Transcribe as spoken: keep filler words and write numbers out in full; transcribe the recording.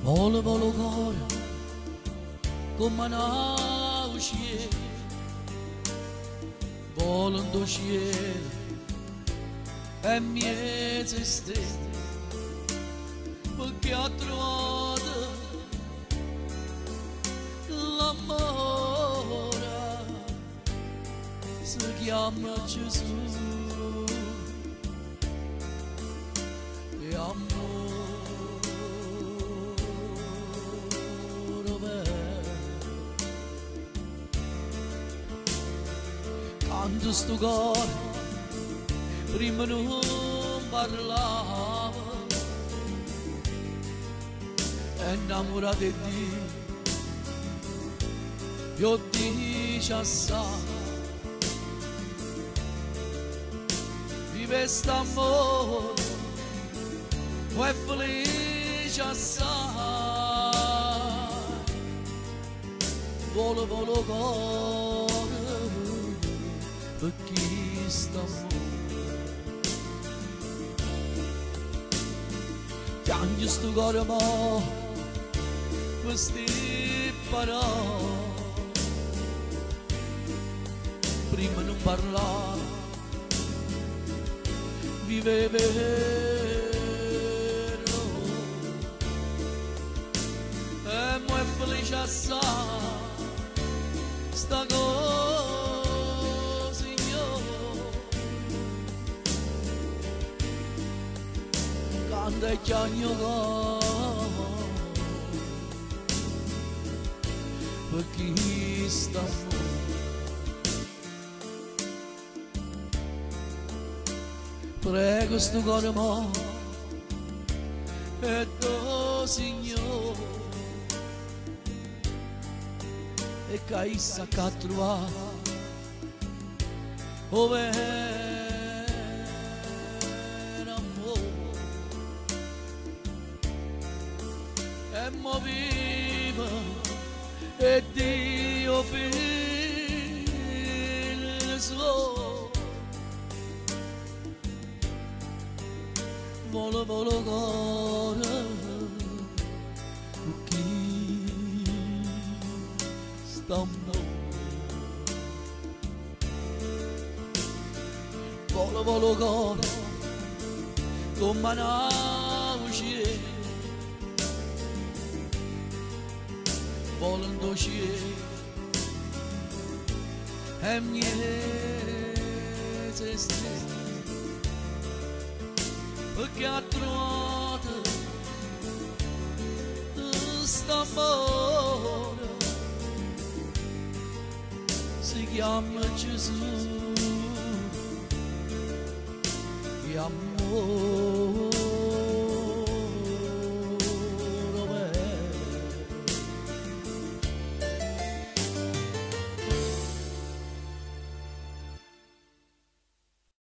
Volo volo gore come una uscire, volando uscire e miezze stelle, perché ha trovato l'amore, si chiama Gesù e amore. Canto sto cuore, prima non parlava, è innamorato di Dio, io dice assai, vive st'amore, o è felice assai, volo volo cuore, per chi sta piange sto cuore mo queste parole prima non parlava viveva vero e mo è felice assai sta cosa quando è chiagno per chi sta prego sto cuore mo e do Signore e che issa che ha trovato ove e mo viva e Dio figlio suo volo volo cuore chi sta volo volo cuore come una uscire volando uscire e miezze stelle perché ha trovato st'amore si chiama Gesù e amore.